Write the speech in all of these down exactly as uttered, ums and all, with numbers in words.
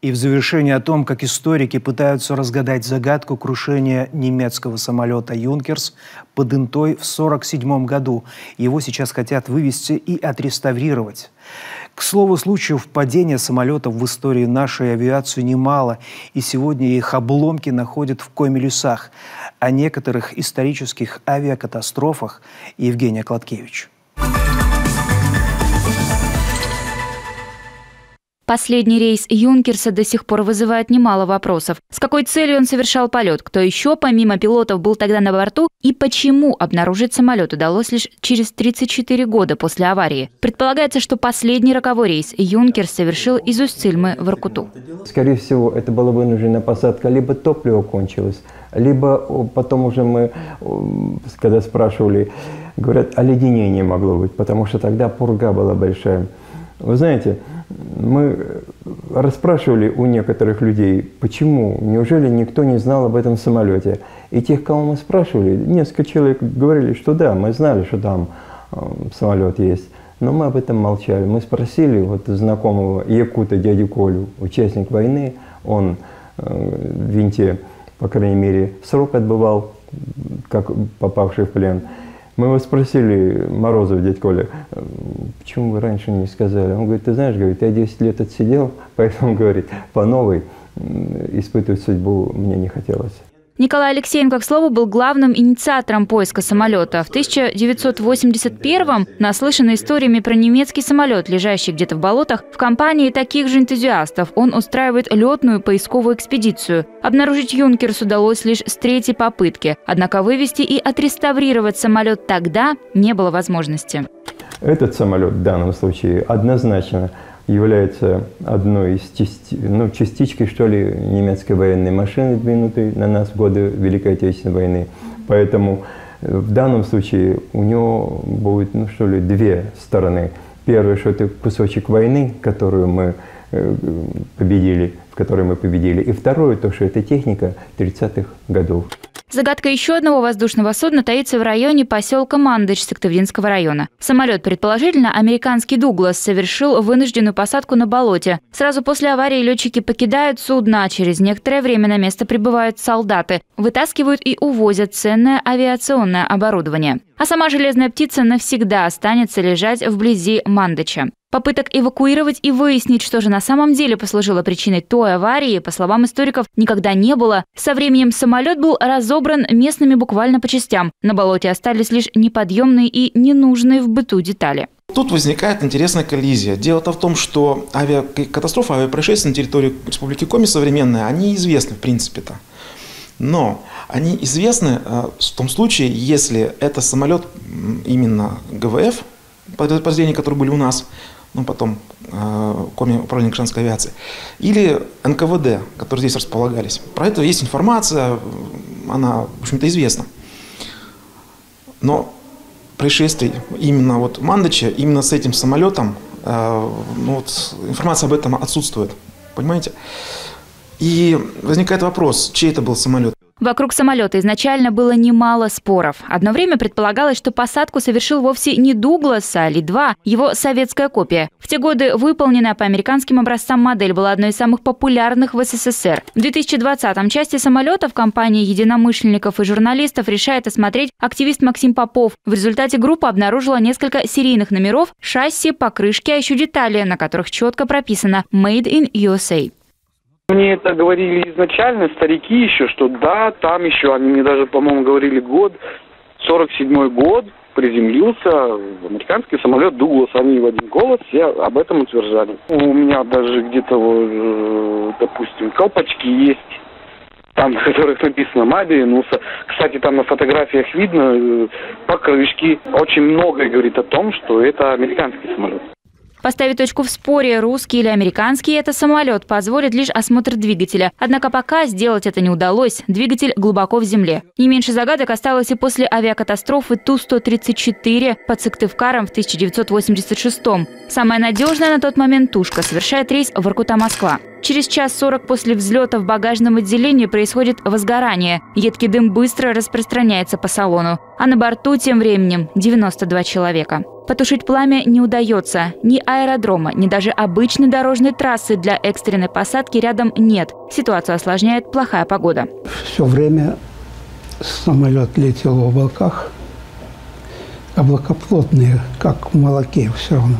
И в завершении о том, как историки пытаются разгадать загадку крушения немецкого самолета «Юнкерс» под Интой в сорок седьмом году. Его сейчас хотят вывести и отреставрировать. К слову случаев падения самолетов в истории нашей авиации немало, и сегодня их обломки находят в Комелюсах. О некоторых исторических авиакатастрофах Евгения Кладкевич. Последний рейс «Юнкерса» до сих пор вызывает немало вопросов. С какой целью он совершал полет? Кто еще, помимо пилотов, был тогда на борту? И почему обнаружить самолет удалось лишь через тридцать четыре года после аварии? Предполагается, что последний роковой рейс «Юнкерс» совершил из Усть-Цильмы в Воркуту. Скорее всего, это была вынужденная посадка. Либо топливо кончилось, либо потом уже мы, когда спрашивали, говорят, оледенение могло быть, потому что тогда пурга была большая. Вы знаете, мы расспрашивали у некоторых людей, почему, неужели никто не знал об этом самолете. И тех, кого мы спрашивали, несколько человек говорили, что да, мы знали, что там э, самолет есть, но мы об этом молчали. Мы спросили вот знакомого якута дядю Колю, участник войны, он э, в Винте, по крайней мере, срок отбывал, как попавший в плен. Мы его спросили, Морозов, дядь Коля, почему вы раньше не сказали? Он говорит, ты знаешь, говорит, я десять лет отсидел, поэтому, говорит, по новой испытывать судьбу мне не хотелось. Николай Алексеенко, к слову, был главным инициатором поиска самолета. В тысяча девятьсот восемьдесят первом, наслышанный историями про немецкий самолет, лежащий где-то в болотах, в компании таких же энтузиастов он устраивает летную поисковую экспедицию. Обнаружить «Юнкерс» удалось лишь с третьей попытки. Однако вывести и отреставрировать самолет тогда не было возможности. Этот самолет в данном случае однозначно является одной из части, ну, частички, что ли, немецкой военной машины, двинутой на нас в годы Великой Отечественной войны. Поэтому в данном случае у него будет, ну, что ли, две стороны. Первое, что это кусочек войны, которую мы победили, в которой мы победили. И второе, то, что это техника тридцатых годов. Загадка еще одного воздушного судна таится в районе поселка Мандыч Сыктывдинского района. Самолет, предположительно, американский «Дуглас», совершил вынужденную посадку на болоте. Сразу после аварии летчики покидают судно, а через некоторое время на место прибывают солдаты, вытаскивают и увозят ценное авиационное оборудование. А сама «Железная птица» навсегда останется лежать вблизи Мандыча. Попыток эвакуировать и выяснить, что же на самом деле послужило причиной той аварии, по словам историков, никогда не было. Со временем самолет был разобран местными буквально по частям. На болоте остались лишь неподъемные и ненужные в быту детали. Тут возникает интересная коллизия. Дело-то в том, что авиакатастрофы, авиапроисшествия на территории Республики Коми современные, они известны в принципе-то. Но они известны в том случае, если это самолет именно ГВФ, подразделения, которые были у нас, ну, потом э, Коми управление гражданской авиации, или эн ка вэ дэ, которые здесь располагались. Про это есть информация, она, в общем-то, известна. Но происшествие именно вот в Мандыче, именно с этим самолетом, э, ну, вот, информация об этом отсутствует. Понимаете? И возникает вопрос, чей это был самолет. Вокруг самолета изначально было немало споров. Одно время предполагалось, что посадку совершил вовсе не «Дуглас», а Ли два, его советская копия. В те годы выполненная по американским образцам модель была одной из самых популярных в эс эс эс эр. В две тысячи двадцатом части самолета в компании единомышленников и журналистов решает осмотреть активист Максим Попов. В результате группа обнаружила несколько серийных номеров, шасси, покрышки, а еще детали, на которых четко прописано «Made in ю эс эй». Мне это говорили изначально, старики еще, что да, там еще, они мне даже, по-моему, говорили год, сорок седьмой год, приземлился американский самолет «Дуглас», они в один голос все об этом утверждали. У меня даже где-то, допустим, колпачки есть, там, на которых написано «Маби», ну, кстати, там на фотографиях видно покрышки. Очень многое говорит о том, что это американский самолет. Поставить точку в споре, русский или американский это самолет, позволит лишь осмотр двигателя. Однако пока сделать это не удалось. Двигатель глубоко в земле. Не меньше загадок осталось и после авиакатастрофы Ту сто тридцать четыре под Сыктывкаром в тысяча девятьсот восемьдесят шестом. Самая надежная на тот момент тушка совершает рейс Воркута-Москва. Через час сорок после взлета в багажном отделении происходит возгорание. Едкий дым быстро распространяется по салону. А на борту тем временем девяносто два человека. Потушить пламя не удается. Ни аэродрома, ни даже обычной дорожной трассы для экстренной посадки рядом нет. Ситуацию осложняет плохая погода. Все время самолет летел в облаках. Облака плотные, как в молоке все равно.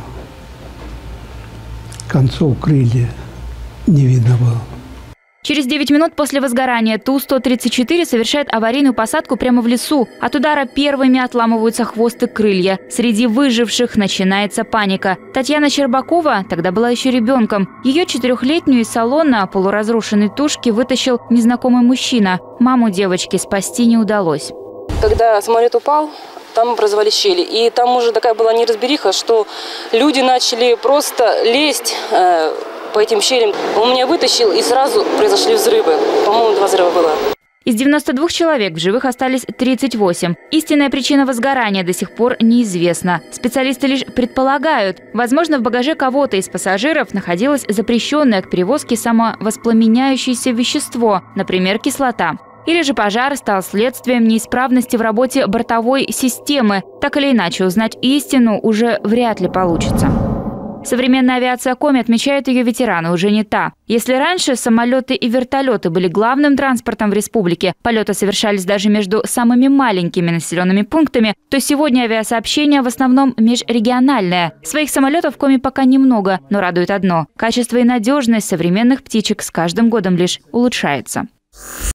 Концов крылья не видно было. Через девять минут после возгорания Ту сто тридцать четыре совершает аварийную посадку прямо в лесу. От удара первыми отламываются хвост и крылья. Среди выживших начинается паника. Татьяна Щербакова тогда была еще ребенком. Ее четырехлетнюю из салона полуразрушенной тушки вытащил незнакомый мужчина. Маму девочки спасти не удалось. Когда самолет упал, там образовались щели. И там уже такая была неразбериха, что люди начали просто лезть э, по этим щелям. Он меня вытащил, и сразу произошли взрывы. По-моему, два взрыва было. Из девяноста двух человек в живых остались тридцать восемь. Истинная причина возгорания до сих пор неизвестна. Специалисты лишь предполагают, возможно, в багаже кого-то из пассажиров находилось запрещенное к перевозке самовоспламеняющееся вещество, например, кислота. Или же пожар стал следствием неисправности в работе бортовой системы. Так или иначе, узнать истину уже вряд ли получится. Современная авиация Коми, отмечают ее ветераны, уже не та. Если раньше самолеты и вертолеты были главным транспортом в республике, полеты совершались даже между самыми маленькими населенными пунктами, то сегодня авиасообщение в основном межрегиональное. Своих самолетов Коми пока немного, но радует одно – качество и надежность современных птичек с каждым годом лишь улучшается.